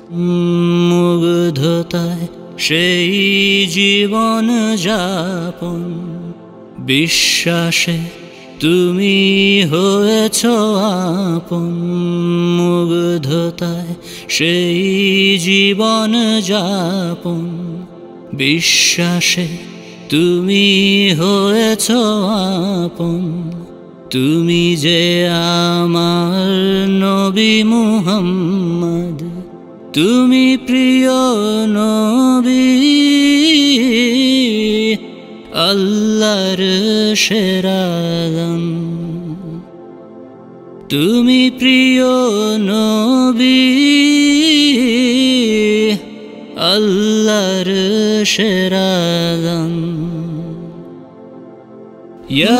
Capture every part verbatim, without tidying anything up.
মুগ্ধতায় সেই জীবন যাপন, বিশ্বাসে তুমি হয়েছ আপন। মুগ্ধতায় সেই জীবন যাপন, বিশ্বাসে তুমি হয়েছ আপন। তুমি যে আমার নবী মুহাম্মদ, তুমি প্রিয় নবী, আল্লাহর সেরা দান। তুমি প্রিয় নবী, আল্লাহর সেরা দান। ইয়া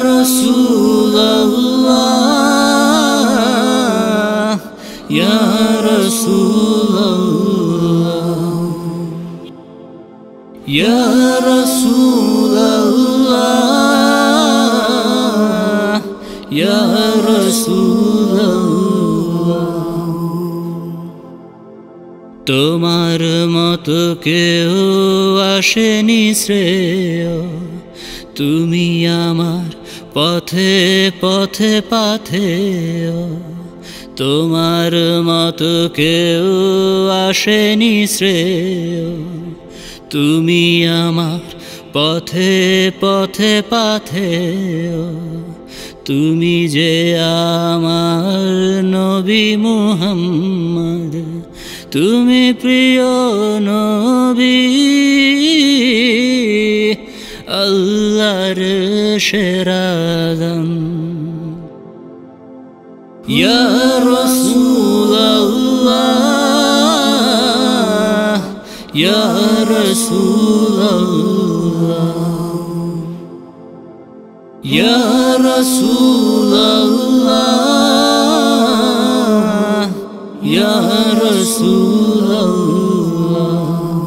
রাসূলুল্লাহ, ইয়া রাসূলুল্লাহ, ইয়া রাসূলুল্লাহ, ইয়া রাসূলুল্লাহ। তোমার মতো কেউ আসেনি শ্রেয়, তুমি আমার পথে পথে পাথেয়। তোমার মতো কেউ আসেনি শ্রেয়, তুমি আমার পথে পথে পাথেয়। তুমি যে আমার নবী মুহাম্মদ, তুমি প্রিয় নবী, আল্লাহর সেরা দান। ইয়া রাসূলুল্লাহ, ইয়া রাসূলুল্লাহ, ইয়া রাসূলুল্লাহ, ইয়া রাসূলুল্লাহ।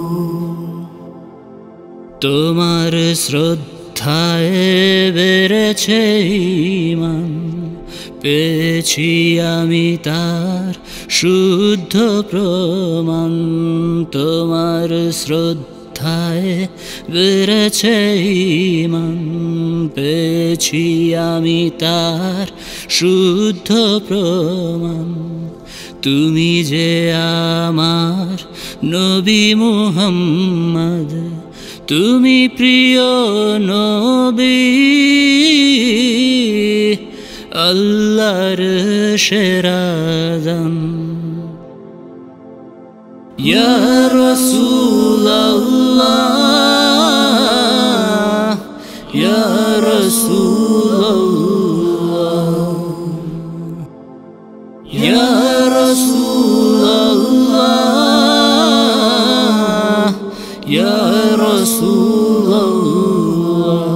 তোমার শ্রদ্ধায় বেড়েছে ঈমান, পেয়েছি আমি তার শুদ্ধ প্রমাণ। তোমার শ্রদ্ধায় বেড়েছে ঈমান, পেয়েছি আমি তার শুদ্ধ প্রমাণ। তুমি যে আমার নবী মুহাম্মদ, তুমি প্রিয় নবী, আল্লাহর সেরা দান। ইয়া রাসূলুল্লাহ, ইয়া রাসূলুল্লাহ, ইয়া রাসূলুল্লাহ, ইয়া রাসূলুল্লাহ।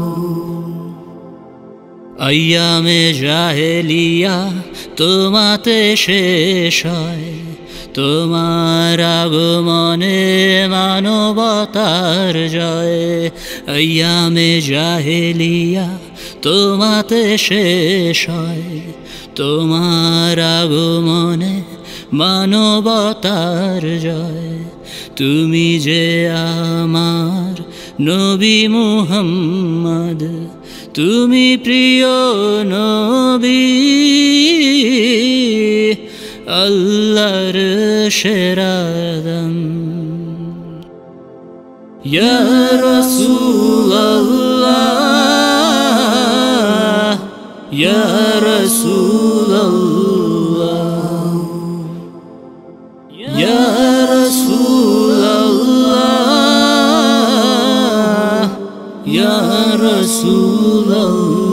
আইয়ামে জাহেলিয়া তোমাতে শেষ হয়, তোমার আগমনে মানবতার জয়। আইয়ামে জাহেলিয়া তোমাতে শেষ হয়, তোমার আগমনে মানবতার জয়। তুমি যে আমার নবী মুহাম্মদ, তুমি প্রিয় নবী, আল্লাহর সেরা দান। ইয়া রাসূলুল্লাহ, ইয়া রাসূলুল্লাহ, ইয়া রাসূলুল্লাহ, ইয়া রাসূলুল্লাহ।